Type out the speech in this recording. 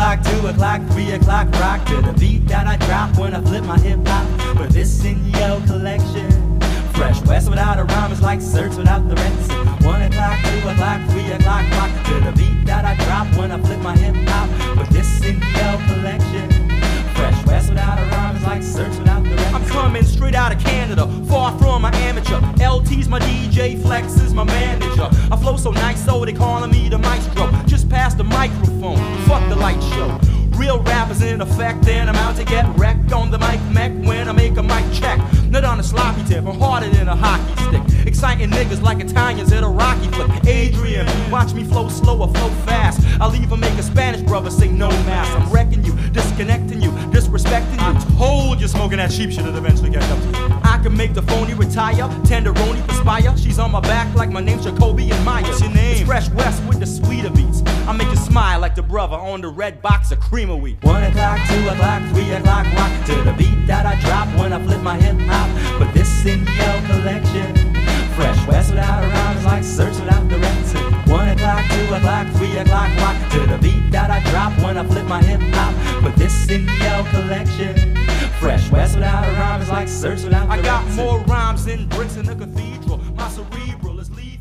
o'clock, 2 o'clock, 3 o'clock, rock to the beat that I drop when I flip my hip hop. Put this in your collection. FreshWes without a rhyme is like Certs without the Retsyn. 1 o'clock, 2 o'clock, 3 o'clock, rock to the beat that I drop when I flip my hip hop. Put this in your collection. FreshWes without a rhyme is like Certs without the Retsyn. I'm coming straight out of Canada, far from my amateur. LT's my DJ, Flex is my manager. I flow so nice, so they calling me the Maestro. Just pass the microphone, fuck the light show. Real rappers in effect, and I'm out to get wrecked on the mic mech when I make a mic check. Not on a sloppy tip, I'm harder than a hockey stick. Exciting niggas like Italians at a Rocky flick. Adrian, watch me flow slow or flow fast. I'll even make a Spanish brother sing no mass. I'm wrecking you, disconnecting you, disrespecting you. I told you smoking that cheap shit would eventually get up to you. I can make the phony retire, tenderoni perspire. She's on my back like my name's Jacoby and Maya. What's your name? It's FreshWes with the sweeter beats. I make you smile like the brother on the red box of cream of wheat. 1 o'clock, 2 o'clock, 3 o'clock, rock to the beat that I drop when I flip my hip hop. Put this in your collection. FreshWes without a rhyme is like Certs without the Retsyn. 1 o'clock, 2 o'clock, 3 o'clock, rock to the beat that I drop when I flip my hip hop. Put this in your collection. FreshWes without a rhyme is like Certs without the Retsyn. I got more rhymes than bricks in a cathedral. My cerebral is legal.